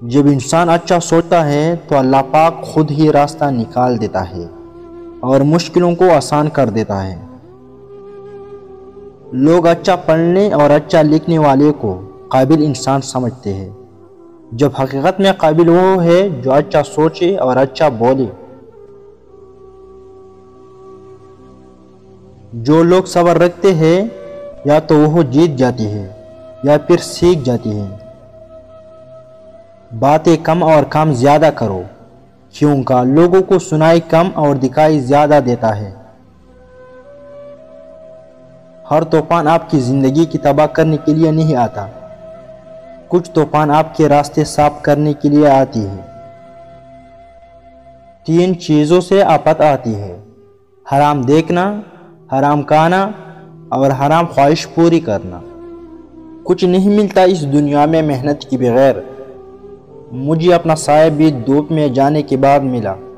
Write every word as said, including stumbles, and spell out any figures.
جب انسان اچھا سوچتا ہے تو اللہ پاک خود ہی راستہ نکال دیتا ہے اور مشکلوں کو آسان کر دیتا ہے۔ لوگ اچھا پڑھنے اور اچھا لکھنے والے کو قابل انسان سمجھتے ہیں، جب حقیقت میں قابل وہ ہے جو اچھا سوچے اور اچھا بولے۔ جو لوگ صبر رکھتے ہیں یا تو وہ جیت جاتی ہے یا پھر سیکھ جاتی ہے۔ باتیں کم اور کام زیادہ کرو، کیونکہ لوگوں کو سنائی کم اور دکھائی زیادہ دیتا ہے۔ ہر طوفان آپ کی زندگی کی تباہ کرنے کے لیے نہیں آتا، کچھ طوفان آپ کے راستے صاف کرنے کے لیے آتی ہے۔ تین چیزوں سے آفت آتی ہے: حرام دیکھنا، حرام کھانا اور حرام خواہش پوری کرنا۔ کچھ نہیں ملتا اس دنیا میں محنت کے بغیر۔ مجھے اپنا سایہ بھی دھوپ میں جانے کے بعد ملا۔